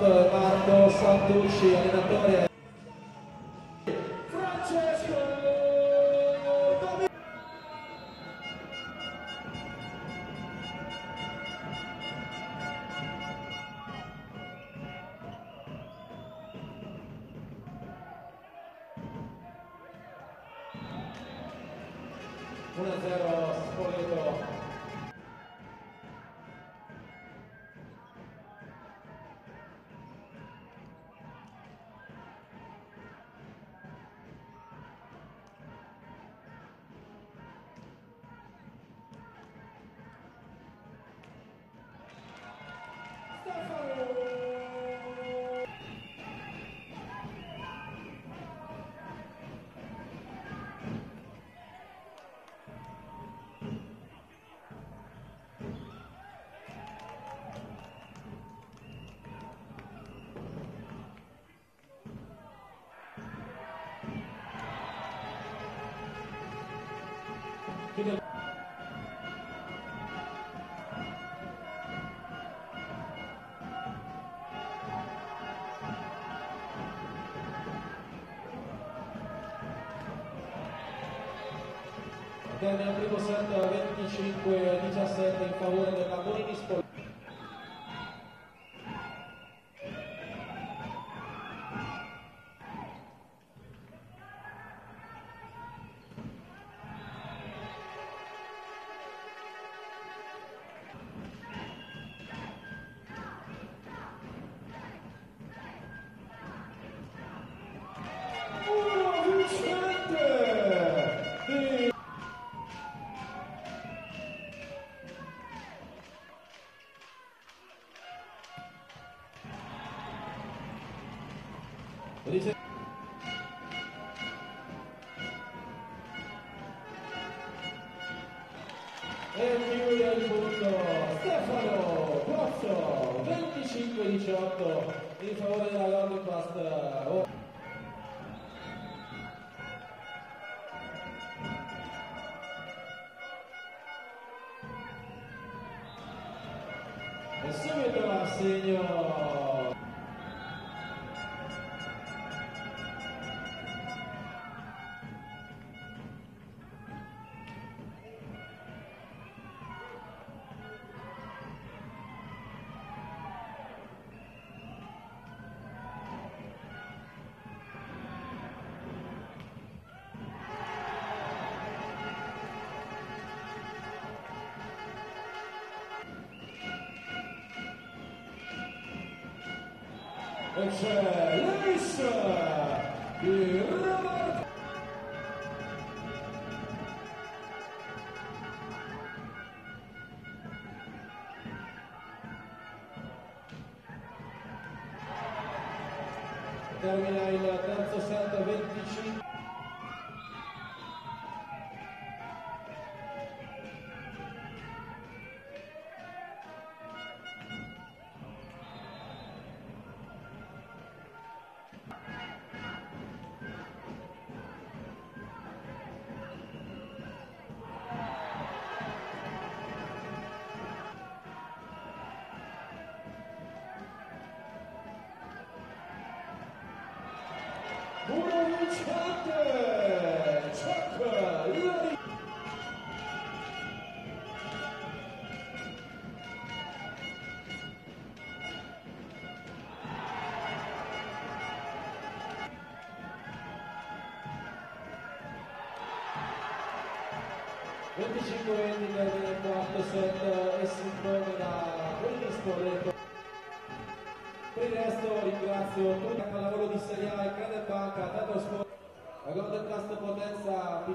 Marco Santucci, allenatore Francesco Domingo. 1-0 Spoleto. Termina il primo set 25-17 in favore della Bonini Spoleto. E chiude il punto Stefano Pozzo, 25-18 in favore della Golden Past. E subito l'assegno. 'E c'è l'ace di Roberto. Termina il terzo set 25. Uno vincente, Chuck Lari. (25-20) termina il quarto set e si impone da Bonini Spoleto. Per il resto ringrazio tutti il lavoro di Serie A e Grande Banca, Tato Sport, la Golden Cast Potenza.